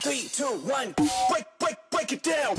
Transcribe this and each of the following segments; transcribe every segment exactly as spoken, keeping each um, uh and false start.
three, two, one, break, break, break it down.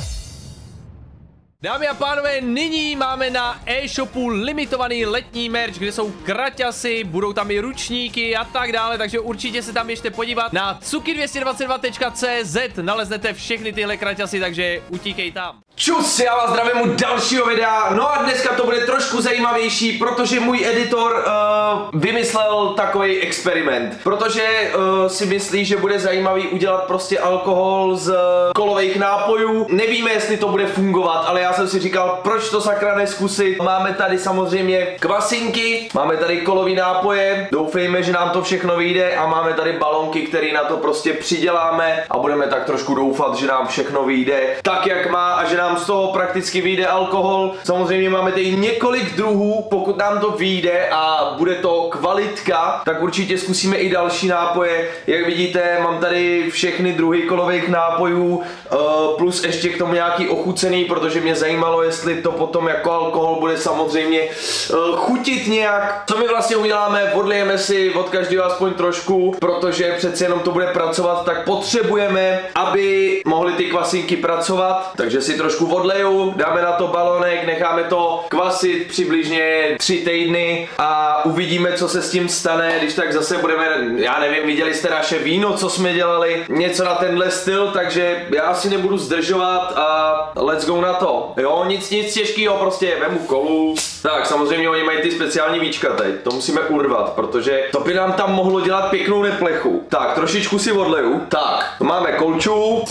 Dámy a pánové, nyní máme na e-shopu limitovaný letní merch, kde jsou kraťasy, budou tam i ručníky a tak dále, takže určitě se tam běžte podívat na cuky dvě stě dvacet dva tečka cé zet, naleznete všechny tyhle kraťasy, takže utíkej tam. Čus, já vás zdravím u dalšího videa, no a dneska to bude trošku zajímavější, protože můj editor uh, vymyslel takový experiment, protože uh, si myslí, že bude zajímavý udělat prostě alkohol z kolových nápojů. Nevíme, jestli to bude fungovat, ale já jsem si říkal, proč to sakra neskusit. Máme tady samozřejmě kvasinky, máme tady kolový nápoje, doufejme, že nám to všechno vyjde, a máme tady balonky, které na to prostě přiděláme a budeme tak trošku doufat, že nám všechno vyjde tak, jak má, a že nám z toho prakticky vyjde alkohol. Samozřejmě máme tady několik druhů, pokud nám to vyjde a bude to kvalitka, tak určitě zkusíme i další nápoje. Jak vidíte, mám tady všechny druhy kolových nápojů, plus ještě k tomu nějaký ochucený, protože mě zajímalo, jestli to potom jako alkohol bude samozřejmě chutit nějak. Co my vlastně uděláme? Odlijeme si od každého aspoň trošku, protože přece jenom to bude pracovat, tak potřebujeme, aby mohly ty kvasinky pracovat, takže si trošku odleju, dáme na to balonek, necháme to kvasit přibližně tři týdny a uvidíme, co se s tím stane, když tak zase budeme, já nevím, viděli jste naše víno, co jsme dělali, něco na tenhle styl, takže já asi nebudu zdržovat a let's go na to. Jo, nic, nic těžkého, prostě vemu kolu. Tak, samozřejmě oni mají ty speciální víčka teď, to musíme urvat, protože to by nám tam mohlo dělat pěknou neplechu. Tak, trošičku si odleju. Tak, máme kolču.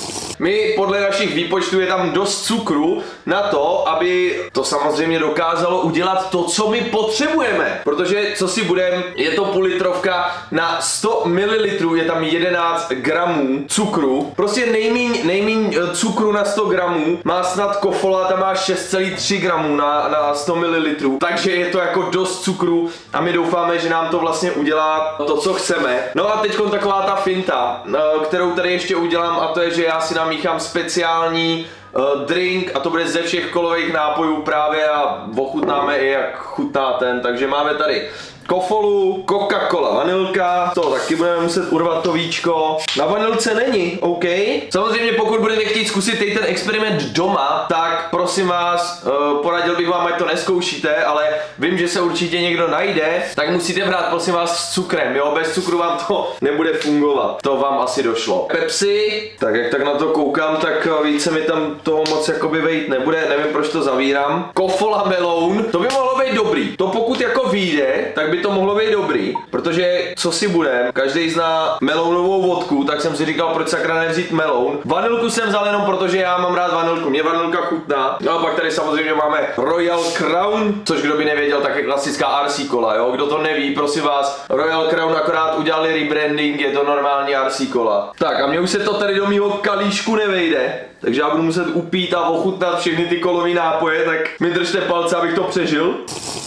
My podle našich výpočtů je tam dost cukru na to, aby to samozřejmě dokázalo udělat to, co my potřebujeme. Protože, co si budem, je to půl litrovka, na sto mililitrů je tam jedenáct gramů cukru. Prostě nejmíň, nejmíň cukru na sto gramů má snad kofola, tam má šest celá tři gramů na, na sto mililitrů. Takže je to jako dost cukru a my doufáme, že nám to vlastně udělá to, co chceme. No a teď taková ta finta, kterou tady ještě udělám, a to je, že já si namíchám speciální uh, drink, a to bude ze všech kolových nápojů právě, a ochutnáme i, jak chutná ten. Takže máme tady kofolu, Coca-Cola, vanilka, to taky budeme muset urvat to víčko. Na vanilce není, OK. Samozřejmě pokud budete chtít zkusit tady ten experiment doma, tak prosím vás, uh, poradil bych vám, ať to neskoušíte, ale vím, že se určitě někdo najde, tak musíte brát prosím vás s cukrem, jo, bez cukru vám to nebude fungovat. To vám asi došlo. Pepsi, tak jak tak na to koukám, tak více mi tam toho moc jakoby vejít nebude, nevím, proč to zavírám. Kofola meloun, to by mohlo být dobrý. To pokud jako vyjde, tak by to mohlo být dobrý, protože co si budem, každý zná melounovou vodku, tak jsem si říkal, proč sakra nevzít meloun. Vanilku jsem vzal jenom protože já mám rád vanilku, mě vanilka chutná. No a pak tady samozřejmě máme Royal Crown, což kdo by nevěděl, tak je klasická R C cola, jo, kdo to neví, prosím vás, Royal Crown akorát udělali rebranding, je to normální R C cola. Tak a mně už se to tady do mýho kalíšku nevejde, takže já budu muset upít a ochutnat všechny ty kolový nápoje, tak mi držte palce, abych to přežil.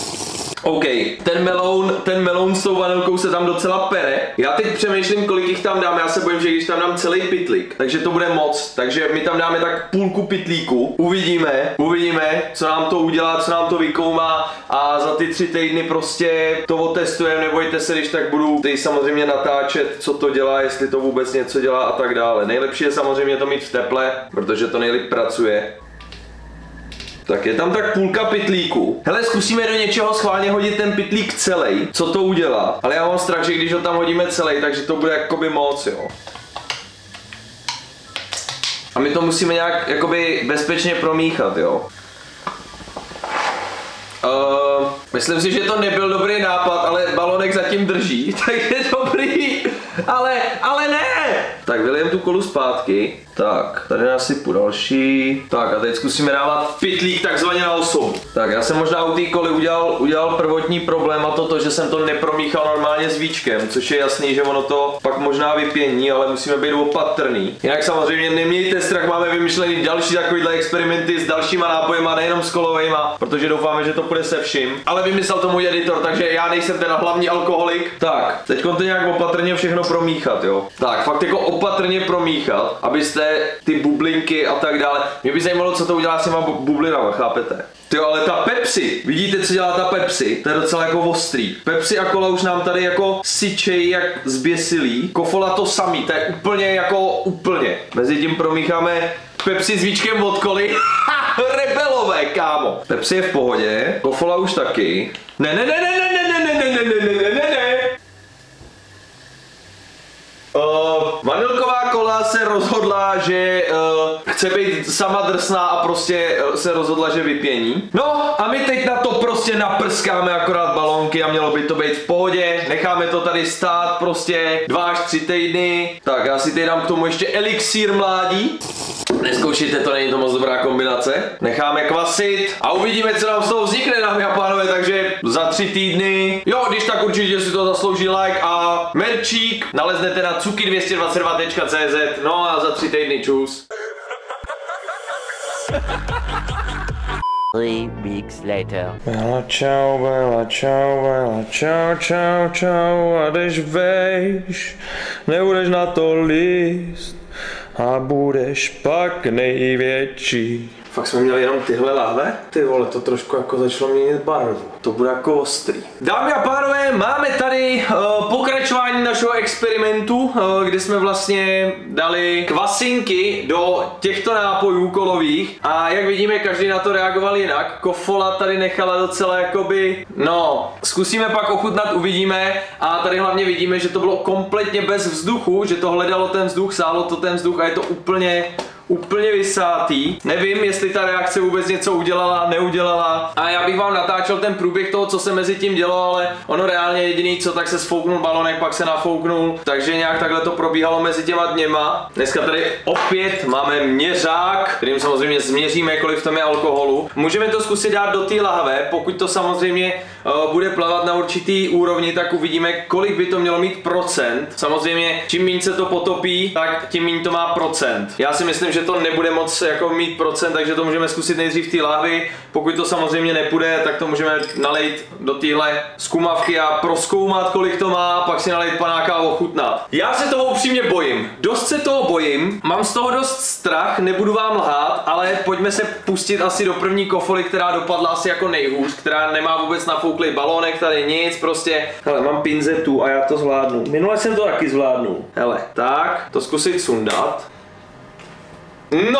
OK, ten meloun, ten meloun s tou vanilkou se tam docela pere. Já teď přemýšlím, kolik jich tam dám, já se bojím, že když tam dám celý pytlík, takže to bude moc, takže my tam dáme tak půlku pytlíku, uvidíme, uvidíme, co nám to udělá, co nám to vykoumá, a za ty tři týdny prostě to otestujeme, nebojte se, když tak budu teď samozřejmě natáčet, co to dělá, jestli to vůbec něco dělá a tak dále. Nejlepší je samozřejmě to mít v teple, protože to nejlíp pracuje. Tak je tam tak půlka pytlíku. Hele, zkusíme do něčeho schválně hodit ten pytlík celý, co to udělá. Ale já mám strach, že když ho tam hodíme celý, takže to bude jakoby moc, jo. A my to musíme nějak jakoby bezpečně promíchat, jo. Uh, myslím si, že to nebyl dobrý nápad, ale balonek zatím drží, tak je dobrý. Ale, ale ne! Tak vylijem tu kolu zpátky. Tak, tady nasypu další. Tak a teď zkusíme dávat pytlík takzvaně na osobu. Tak já jsem možná u té koly udělal, udělal prvotní problém, a to to, že jsem to nepromíchal normálně s víčkem, což je jasný, že ono to pak možná vypění, ale musíme být opatrný. Jinak samozřejmě nemějte strach, máme vymyšlený další takovýhle experimenty s dalšíma nápojema, nejenom s kolovejma, protože doufáme, že to půjde se vším. Ale vymyslel to můj editor, takže já nejsem ten hlavní alkoholik. Tak, teď to nějak opatrně všechno promíchat, jo. Tak, fakt jako opatrně promíchat, abyste ty bublinky a tak dále. Mě by zajímalo, co to udělá s těma bu bublinama, chápete? Tyjo, ale ta Pepsi, vidíte, co dělá ta Pepsi? To je docela jako ostrý. Pepsi a kola už nám tady jako syčej jak zběsilí. Kofola to samý, to je úplně jako úplně. Mezi tím promícháme Pepsi s víčkem od koly. Rebelové, kámo. Pepsi je v pohodě, kofola už taky. Ne, ne, ne, ne, ne, ne, ne, ne, ne, ne, ne, ne, ne. Uh, vanilková kola se rozhodla, že uh, chce být sama drsná a prostě uh, se rozhodla, že vypění. No a my teď na to prostě naprskáme akorát balónky a mělo by to být v pohodě. Necháme to tady stát prostě dva až tři týdny. Tak já si teď dám k tomu ještě elixír mládí. Neskoušejte, to není to moc dobrá kombinace. Necháme kvasit a uvidíme, co nám z toho vznikne, dámy a pánové, takže za tři týdny. Jo, když tak určitě si to zaslouží like a merčík naleznete na cuky dvě stě dvacet dva tečka cé zet. No a za tři týdny čus. Three weeks later. Bela čau, bela čau, bela čau, čau, čau, a když vejš, nebudeš na to líst a budeš pak největší. Fakt jsme měli jenom tyhle lahve? Ty vole, to trošku jako začalo měnit barvu. To bude jako ostrý. Dámy a pánové, máme tady uh, pokračování našeho experimentu, uh, kde jsme vlastně dali kvasinky do těchto nápojů kolových a jak vidíme, každý na to reagoval jinak. Kofola tady nechala docela jakoby, no, zkusíme pak ochutnat, uvidíme a tady hlavně vidíme, že to bylo kompletně bez vzduchu, že to hledalo ten vzduch, sálo to ten vzduch a je to úplně úplně vysátý. Nevím, jestli ta reakce vůbec něco udělala, neudělala. A já bych vám natáčel ten průběh toho, co se mezi tím dělo, ale ono reálně jediný co, tak se sfouknul balonek, pak se nafouknul. Takže nějak takhle to probíhalo mezi těma dněma. Dneska tady opět máme měřák, kterým samozřejmě změříme, kolik v tom je alkoholu. Můžeme to zkusit dát do té lahve, pokud to samozřejmě uh, bude plavat na určitý úrovni, tak uvidíme, kolik by to mělo mít procent. Samozřejmě, čím méně se to potopí, tak tím méně to má procent. Já si myslím, že to nebude moc jako mít procent, takže to můžeme zkusit nejdřív v té lahvi. Pokud to samozřejmě nepůjde, tak to můžeme nalejt do téhle zkumavky a prozkoumat, kolik to má, pak si nalejt panáka a ochutnat. Já se toho upřímně bojím. Dost se toho bojím, mám z toho dost strach, nebudu vám lhát, ale pojďme se pustit asi do první kofoly, která dopadla asi jako nejhůř, která nemá vůbec nafouklý balónek, tady nic, prostě. Hele, mám pinzetu a já to zvládnu. Minule jsem to taky zvládnul. Hele, tak, to zkusit sundat. No!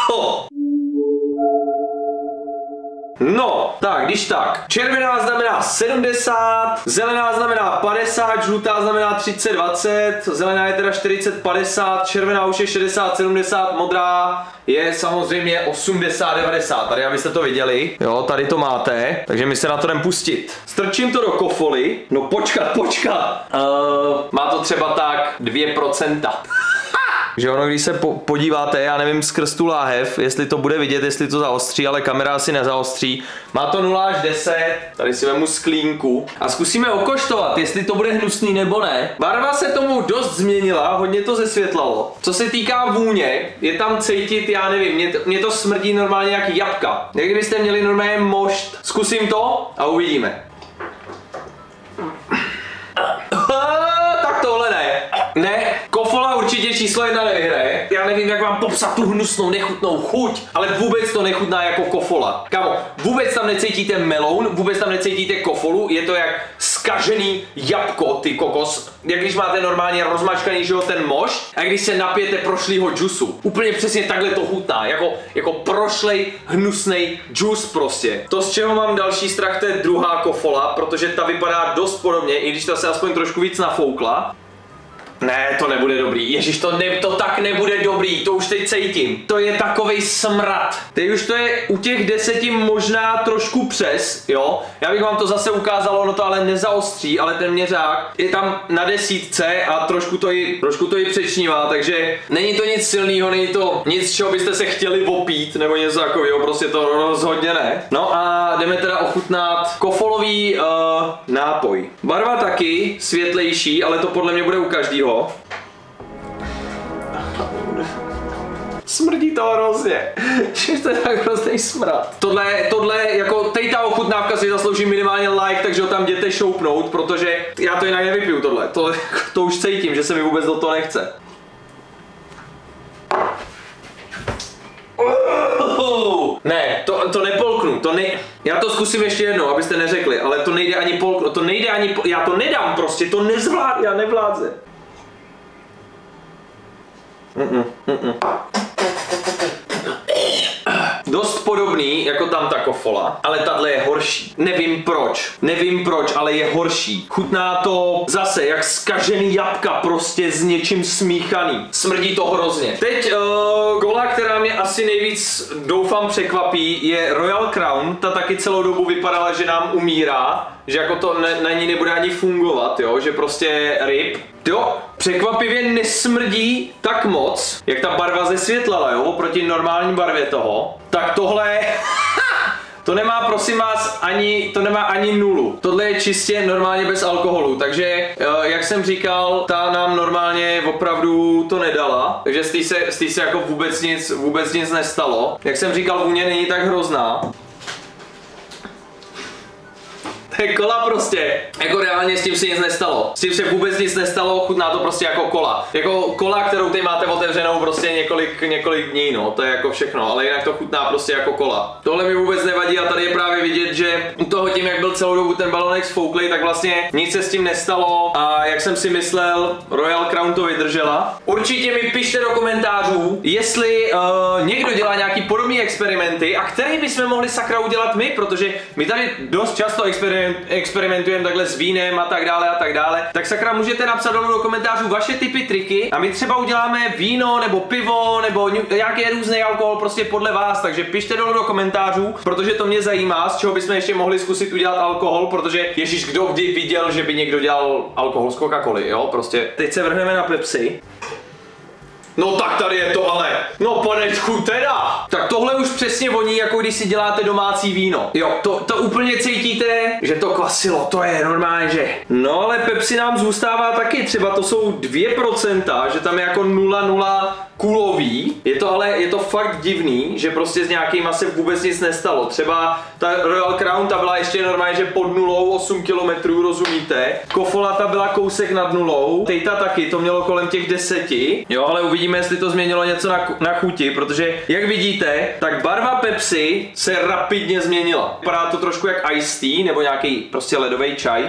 No, tak, když tak. Červená znamená sedmdesát, zelená znamená padesát, žlutá znamená třicet dvacet, zelená je teda čtyřicet padesát, červená už je šedesát sedmdesát, modrá je samozřejmě osmdesát devadesát. Tady abyste to viděli. Jo, tady to máte, takže my se na to jdem pustit. Strčím to do kofoly. No počkat, počkat. Uh, má to třeba tak dvě procenta. Že ono, když se po podíváte, já nevím skrz tu láhev, jestli to bude vidět, jestli to zaostří, ale kamera si nezaostří. Má to nula až deset, tady si vemu sklínku a zkusíme okoštovat, jestli to bude hnusný nebo ne. Barva se tomu dost změnila, hodně to zesvětlalo. Co se týká vůně, je tam cítit, já nevím, mě to, mě to smrdí normálně jak jabka. Jak kdybyste měli normálně mošt. Zkusím to a uvidíme. Tak tohle ne. Ne, kofola určitě číslo jedna nevyhraje. Já nevím, jak vám popsat tu hnusnou, nechutnou chuť, ale vůbec to nechutná jako kofola. Kámo, vůbec tam necítíte meloun, vůbec tam necítíte kofolu, je to jak zkažený jabko, ty kokos. Jak když máte normálně rozmačkaný, že jo, ten mošt, a když se napijete prošlýho džusu. Úplně přesně takhle to chutná, jako, jako prošlej hnusnej džus prostě. To, z čeho mám další strach, to je druhá kofola, protože ta vypadá dost podobně, i když ta se aspoň trošku víc nafoukla. Ne, to nebude dobrý. Ježiš, to, ne, to tak nebude dobrý, to už teď cítím. To je takovej smrad. Teď už to je u těch deseti možná trošku přes, jo. Já bych vám to zase ukázal, ono to ale nezaostří, ale ten měřák je tam na desítce a trošku to i, trošku to i přečnívá, takže není to nic silného, není to nic, čeho byste se chtěli opít, nebo něco takového, prostě to rozhodně ne. No a jdeme teda ochutnat kofolový uh, nápoj. Barva taky světlejší, ale to podle mě bude u každého. Smrdí to hrozně. Že to je tak hrozný smrad. Tohle, tohle, jako teď ta ochutnávka si zaslouží minimálně like, takže ho tam jděte šoupnout, protože já to jinak nevypiju tohle. To, to už cítím, že se mi vůbec do toho nechce. Ne, to, to nepolknu, to ne... Já to zkusím ještě jednou, abyste neřekli, ale to nejde ani polknout, to nejde ani... Po... Já to nedám prostě, to nezvlád, já nevládze. Mm-mm, mm-mm. Dost podobný jako tam ta kofola, ale tahle je horší. Nevím proč, nevím proč, ale je horší. Chutná to zase jak zkažený jabka, prostě s něčím smíchaný. Smrdí to hrozně. Teď uh, kola, která mě asi nejvíc doufám překvapí, je Royal Crown. Ta taky celou dobu vypadala, že nám umírá, že jako to ne, na ní nebude ani fungovat, jo, že prostě ryb. Jo, překvapivě nesmrdí tak moc, jak ta barva zesvětlala, jo, oproti normální barvě toho. Tak tohle, to nemá, prosím vás, ani, to nemá ani nulu. Tohle je čistě normálně bez alkoholu, takže, jak jsem říkal, ta nám normálně opravdu to nedala, takže z té se, z té se jako vůbec nic, vůbec nic nestalo. Jak jsem říkal, vůně není tak hrozná. To je kola prostě, jako reálně s tím se nic nestalo. S tím se vůbec nic nestalo, chutná to prostě jako kola. Jako kola, kterou teď máte otevřenou prostě několik, několik dní, no, to je jako všechno, ale jinak to chutná prostě jako kola. Tohle mi vůbec nevadí a tady je právě vidět, že u toho tím, jak byl celou dobu ten balonek sfouklý, tak vlastně nic se s tím nestalo a jak jsem si myslel, Royal Crown to vydržela. Určitě mi pište do komentářů, jestli uh, někdo dělá nějaký podobný experimenty a který bychom mohli sakra udělat my, protože my tady dost často experimentujeme experimentujeme takhle s vínem a tak dále a tak dále, tak sakra můžete napsat dolů do komentářů vaše tipy, triky a my třeba uděláme víno nebo pivo nebo nějaký různý alkohol prostě podle vás, takže pište dolů do komentářů, protože to mě zajímá, z čeho bychom ještě mohli zkusit udělat alkohol, protože ježíš, kdo kdy viděl, že by někdo dělal alkohol z Coca-Coly, jo, prostě. Teď se vrhneme na Pepsi. No tak tady je to ale, no panečku teda. Tak tohle už přesně voní, jako když si děláte domácí víno. Jo, to, to úplně cítíte, že to kvasilo, to je normálně, že. No ale Pepsi nám zůstává taky, třeba to jsou dvě procenta, že tam je jako nula nula kulový. Je to ale, je to fakt divný, že prostě s nějakýma se vůbec nic nestalo. Třeba ta Royal Crown, ta byla ještě normálně, že pod nulou, osm kilometrů, rozumíte. Kofola ta byla kousek nad nulou, tejta taky, to mělo kolem těch deseti. Jo, ale uvidíme, jestli to změnilo něco na, na chuti, protože jak vidíte, tak barva Pepsi se rapidně změnila. Vypadá to trošku jak iced tea, nebo nějaký prostě ledový čaj.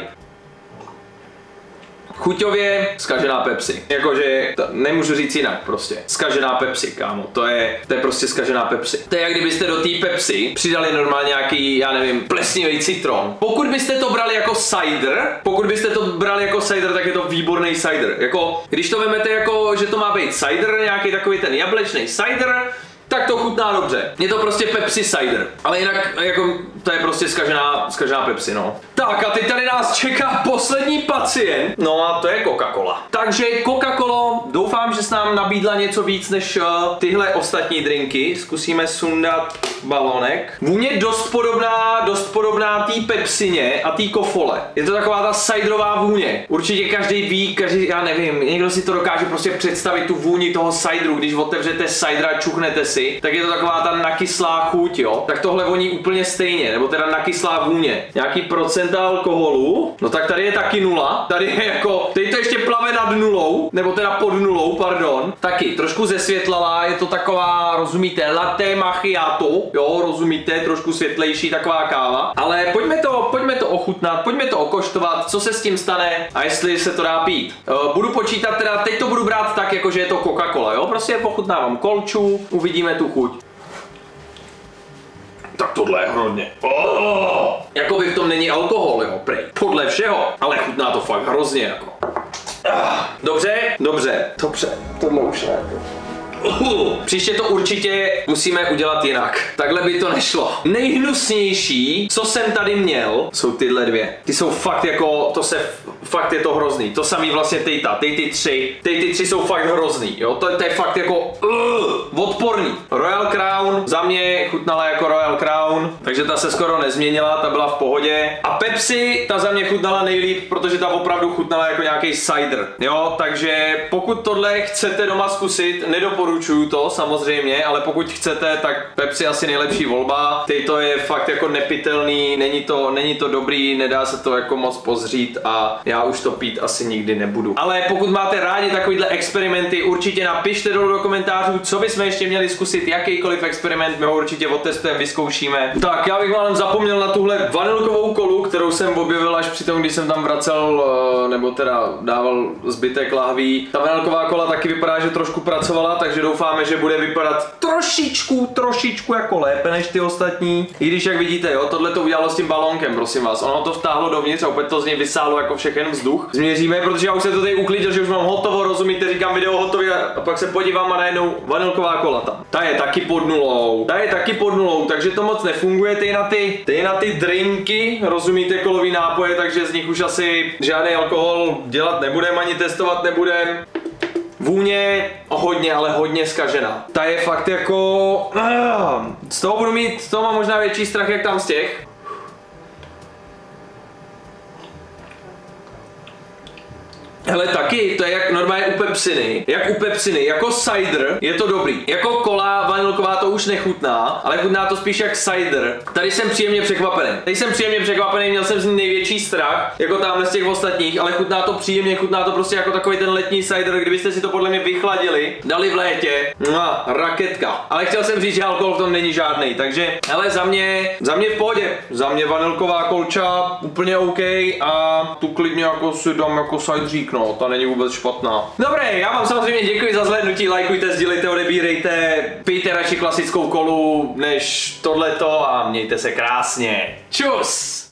Chuťově zkažená Pepsi. Jakože, nemůžu říct jinak prostě. Zkažená Pepsi, kámo. To je, to je prostě zkažená Pepsi. To je jak kdybyste do té Pepsi přidali normálně nějaký, já nevím, plesnivý citron. Pokud byste to brali jako cider, pokud byste to brali jako cider, tak je to výborný cider. Jako, když to vemete jako, že to má být cider, nějaký takový ten jablečný cider, tak to chutná dobře. Je to prostě Pepsi cider. Ale jinak, jako, to je prostě zkažená, zkažená Pepsi, no. Tak a teď tady nás čeká poslední pacient. No a to je Coca-Cola. Takže Coca-Cola, doufám, že s nám nabídla něco víc než uh, tyhle ostatní drinky. Zkusíme sundat balonek. Vůně dost podobná, dost podobná té Pepsině a té Kofole. Je to taková ta ciderová vůně. Určitě každý ví, každý, já nevím, někdo si to dokáže prostě představit tu vůni toho cideru, když otevřete cider a čuchnete si, tak je to taková ta nakyslá chuť, jo. Tak tohle voní úplně stejně, nebo teda nakyslá vůně. Nějaký procenta alkoholu, no tak tady je taky nula. Tady je jako, teď to ještě plave nad nulou, nebo teda pod nulou, pardon. Taky trošku zesvětlala, je to taková, rozumíte, latte macchiato, jo, rozumíte, trošku světlejší taková káva. Ale pojďme to, pojďme to ochutnat, pojďme to okoštovat, co se s tím stane a jestli se to dá pít. Uh, budu počítat teda, teď to budu brát tak, jako že je to Coca-Cola, jo, prostě pochutnávám kolču, uvidíme tu chuť. Tak tohle je hodně. Oh! Jakoby v tom není alkohol, jo, prej. Podle všeho, ale chutná to fakt hrozně, jako. Ah, dobře, dobře, dobře, tohle už ne. Uh, příště to určitě musíme udělat jinak. Takhle by to nešlo. Nejhnusnější, co jsem tady měl, jsou tyhle dvě. Ty jsou fakt jako, to se fakt je to hrozný. To samý vlastně tejta, tej ty tři, tej ty tři jsou fakt hrozný, jo, to, to je fakt jako uh, odporný. Royal Crown za mě chutnala jako Royal Crown, takže ta se skoro nezměnila, ta byla v pohodě. A Pepsi, ta za mě chutnala nejlíp, protože ta opravdu chutnala jako nějaký cider, jo, takže pokud tohle chcete doma zkusit, nedoporučuju to samozřejmě, ale pokud chcete, tak Pepsi asi nejlepší volba. Teď to je fakt jako nepitelný, není to, není to dobrý, nedá se to jako moc pozřít a já už to pít asi nikdy nebudu. Ale pokud máte rádi takovýhle experimenty, určitě napište dolů do komentářů, co bychom ještě měli zkusit, jakýkoliv experiment, my ho určitě otestujeme, vyzkoušíme. Tak, já bych málem zapomněl na tuhle vanilkovou kolu, kterou jsem objevil až při tom, když jsem tam vracel, nebo teda dával zbytek lahví. Ta vanilková kola taky vypadá, že trošku pracovala, takže doufáme, že bude vypadat trošičku, trošičku jako lépe než ty ostatní. I když, jak vidíte, jo, tohle to udělalo s tím balónkem, prosím vás. Ono to vtáhlo dovnitř a opět to z něj vysálo jako všechen vzduch. Změříme, protože já už jsem to tady uklidil, že už mám hotovo, rozumíte, říkám video hotový a pak se podívám a najednou vanilková kola tam. Ta je taky pod nulou, ta je taky pod nulou, takže to moc nefunguje, ty na ty, ty na ty drinky, rozumíte, kolový nápoje, takže z nich už asi žádný alkohol dělat nebudeme, ani testovat nebudeme. Vůně hodně, ale hodně zkažená. Ta je fakt jako... Z toho budu mít, z toho mám možná větší strach, jak tam z těch. Hele, taky, to je jak normálně u pepsiny, jak u pepsiny, jako cider je to dobrý. Jako kola vanilková to už nechutná, ale chutná to spíš jak cider. Tady jsem příjemně překvapený. Tady jsem příjemně překvapený, měl jsem z ní největší strach, jako tamhle z těch ostatních, ale chutná to příjemně, chutná to prostě jako takový ten letní cider, kdybyste si to podle mě vychladili, dali v létě. Mua, raketka. Ale chtěl jsem říct, že alkohol v tom není žádný, takže hele, za mě, za mě v pohodě. Za mě vanilková kolča úplně OK a tu klidně jako si dám jako cideřík. No, ta není vůbec špatná. Dobré, já vám samozřejmě děkuji za zhlédnutí, lajkujte, sdílejte, odebírejte, pijte radši klasickou kolu než tohleto a mějte se krásně. Čus!